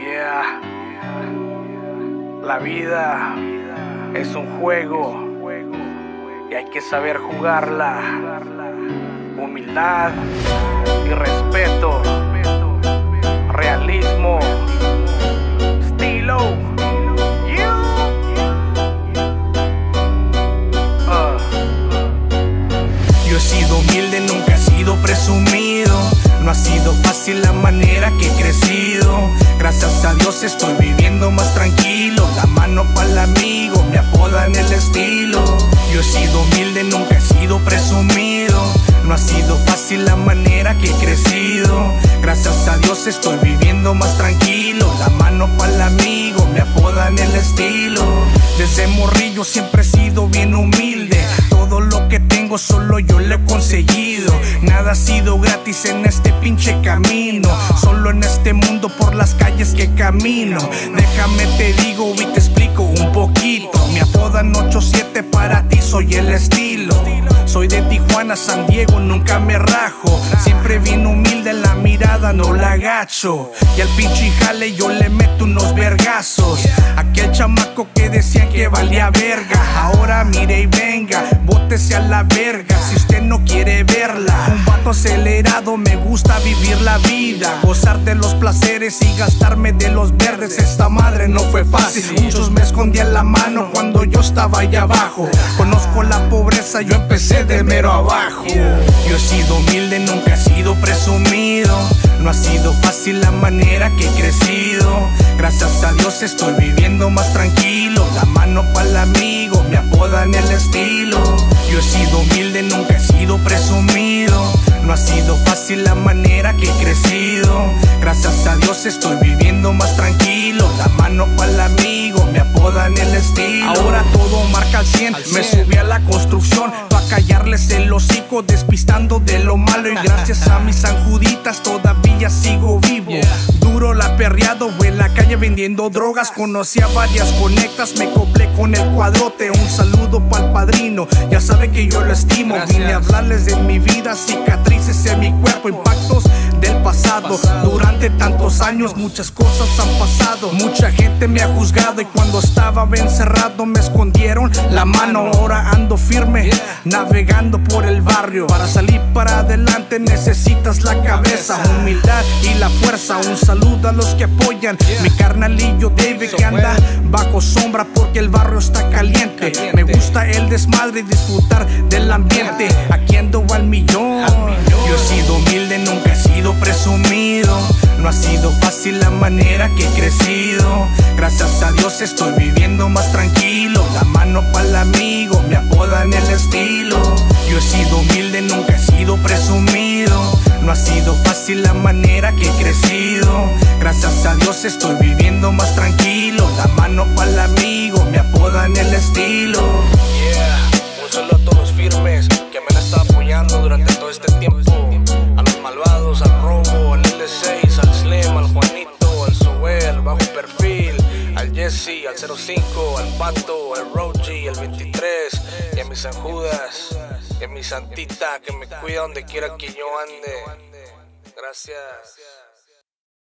Yeah. La vida es un juego y hay que saber jugarla. Humildad y respeto, realismo, estilo. Yo he sido humilde, nunca he sido presumido. No ha sido fácil la manera que he crecido. Gracias a Dios estoy viviendo más tranquilo. La mano pa'l amigo, me apodan el estilo. Yo he sido humilde, nunca he sido presumido. No ha sido fácil la manera que he crecido. Gracias a Dios estoy viviendo más tranquilo. La mano pa'l amigo, me apodan el estilo. Desde morrillo siempre he sido bien humilde. Todo lo que tengo solo yo lo he conseguido. Nada ha sido gratis en este pinche camino. Solo en este mundo por las calles que camino. Déjame te digo y te explico un poquito. Me apodan 8-7, para ti soy el estilo. Soy de Tijuana, San Diego, nunca me rajo. Siempre bien humilde, la mirada no la agacho. Y al pinche jale yo le meto unos vergazos. Aquel chamaco que decían que valía verga, ahora mire y venga, bótese a la verga si usted no quiere verla. Un vato acelerado, me gusta vivir la vida, gozar de los placeres y gastarme de los verdes. Esta madre no fue fácil, muchos me escondían la mano cuando yo estaba allá abajo. Conozco la pobreza, yo empecé de mero abajo. Yo he sido humilde, nunca he sido presumido. No ha sido fácil la manera que he crecido. Gracias a Dios estoy viviendo más tranquilo. La mano pa'l amigo, me apodan el estilo. Yo he sido humilde, nunca he sido presumido. No ha sido fácil la manera que he crecido. Gracias a Dios estoy viviendo más tranquilo. La mano pa'l amigo, me apodan el estilo. Ahora todo marca al 100, me subí a la construcción pa' callarles el hocico, despistando de lo malo. Y gracias a mis sanjuditas todavía sigo vivo. Duro la perreado, en la calle vendiendo drogas. Conocí a varias conectas, me coplé con el cuadrote. Un saludo pa'l padrino, ya sabe que yo lo estimo. Vine a hablarles de mi vida, cicatrices en mi cuerpo, impactos del pasado. Durante tantos años muchas cosas han pasado. Mucha gente me ha juzgado y cuando estaba encerrado me escondieron la mano. Ahora ando firme, navegando por el barrio. Para salir para adelante necesitas la cabeza, humildad y la fuerza. Un saludo a los que apoyan, mi carnalillo David que anda bajo sombra porque el barrio está caliente. Me gusta el desmadre y disfrutar del ambiente. Aquí ando al millón. Yo he sido humilde, nunca he sido presumido. No ha sido fácil la manera que he crecido. Gracias a Dios estoy viviendo más tranquilo. La mano pa'l amigo, me apodan el estilo. Yo he sido humilde, nunca he sido presumido. No ha sido fácil la manera que he crecido. Gracias a Dios estoy viviendo más tranquilo. La mano pa'l amigo, me apodan el estilo. Yeah, un saludo a todos los firmes que me han estado apoyando durante todo este tiempo. A los malvados, al Robo, al L6, al Slim, al Juanito, al Zoé, al Bajo Perfil, al Jesse, al 05, al Pato, al Roji, al 23, y a mis Sanjudas, y a mi Santita que me cuida donde quiera que yo ande. Gracias.